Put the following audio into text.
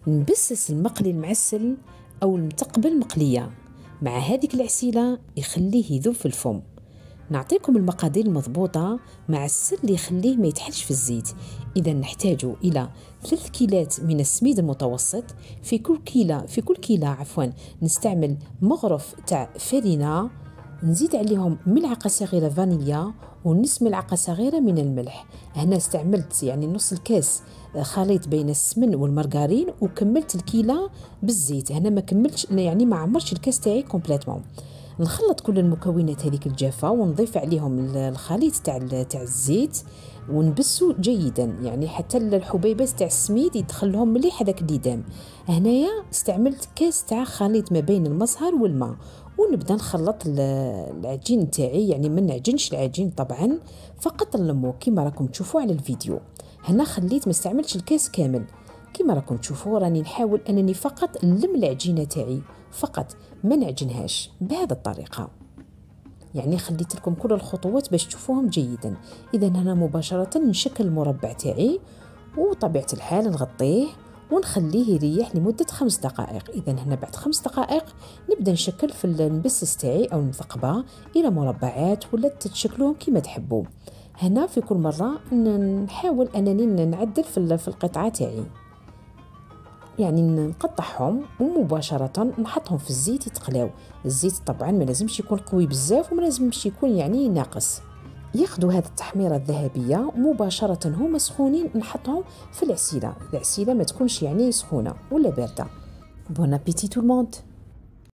نبسس المقلي المعسل أو المتقبل مقلية مع هذيك العسيلة يخليه يذوب في الفم. نعطيكم المقادير المضبوطة مع السر اللي يخليه ما يتحلش في الزيت. إذا نحتاج إلى 3 كيلات من السميد المتوسط. في كل كيلة نستعمل مغرف تاع فرينة، نزيد عليهم ملعقة صغيرة فانيليا ونص ملعقة صغيرة من الملح. هنا استعملت يعني نص الكاس خليط بين السمن والمرغرين وكملت الكيلة بالزيت. هنا ما كملتش يعني ما عمرش الكاس تاعي كومبليتمون. نخلط كل المكونات هذيك الجافة ونضيف عليهم الخليط تاع الزيت ونبسو جيدا، يعني حتى الحبيبات تاع السميد يدخلهم مليح هذاك الليدام. هنايا استعملت كاس تاع خليط ما بين المصهر والماء ونبدا نخلط العجين تاعي، يعني ما نعجنش العجين طبعا، فقط نلمو كيما راكم تشوفوا على الفيديو. هنا خليت ما استعملتش الكاس كامل كيما راكم تشوفوا، راني نحاول انني فقط نلم العجينه تاعي فقط، ما نعجنهاش بهذه الطريقه. يعني خليت لكم كل الخطوات باش تشوفوهم جيدا. اذا هنا مباشره نشكل المربع تاعي وطبيعه الحال نغطيه ونخليه يريح لمده 5 دقائق. اذا هنا بعد 5 دقائق نبدا نشكل في المبسس تاعي او نثقبه الى مربعات ولا تتشكلوهم كما تحبوا. هنا في كل مره نحاول انني نعدل في القطعه تاعي، يعني نقطعهم ومباشرة نحطهم في الزيت يتقلاو. الزيت طبعا ما لازمش يكون قوي بزاف وما لازمش يكون يعني ناقص. ياخذوا هذه التحميرة الذهبية مباشرة هما سخونين نحطهم في العسيلة ما تكونش يعني سخونة ولا باردة. بون ابيتي تو الموند.